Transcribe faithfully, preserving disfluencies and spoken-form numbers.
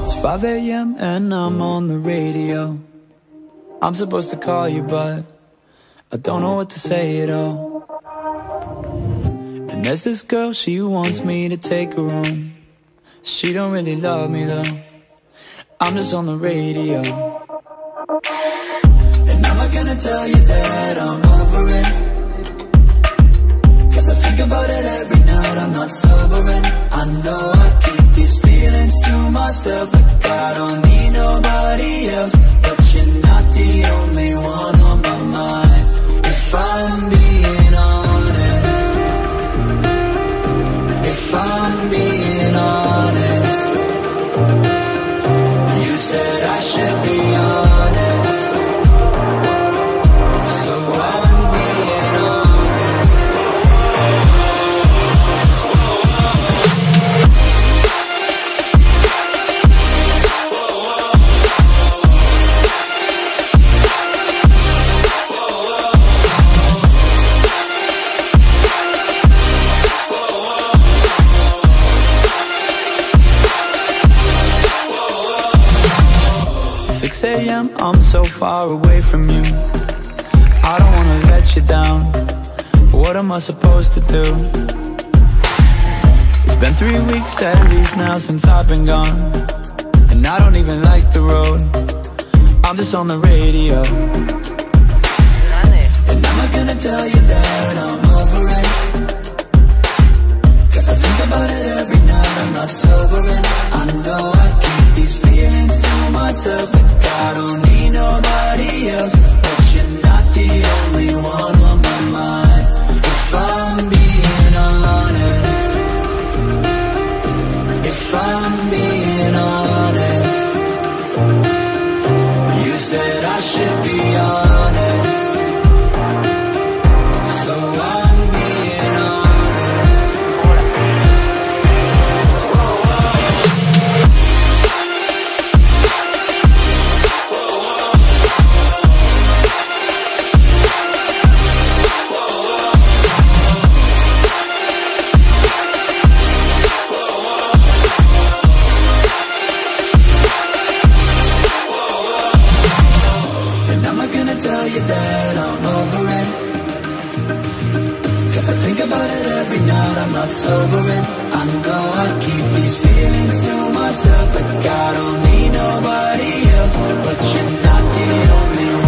It's five a m and I'm on the radio. I'm supposed to call you, but I don't know what to say at all. And there's this girl, she wants me to take her home. She don't really love me though. I'm just on the radio. And I'm not gonna tell you that I'm over it, 'cause I think about it every night, I'm not sobering. I know I keep these feelings to myself, like I don't need nobody else. But you're not the only one on my mind, if I'm being honest. If I'm being honest, you said I should be honest, so I'm being honest. six a m, I'm so far away from you. I don't wanna let you down, but what am I supposed to do? It's been three weeks at least now since I've been gone, and I don't even like the road. I'm just on the radio. And I'm not gonna tell you that I'm over it, 'cause I think about it every night, I'm not sobering. I know I keep these feelings to myself, like I don't need nobody else. But you're not the only one on my mind, if I'm being honest. If I'm being honest, you said I should be honest, so I'm being honest. Tell you that I'm over it, 'cause I think about it every night, I'm not sobering. I know I keep these feelings to myself, like I don't need nobody else. But you're not the only one.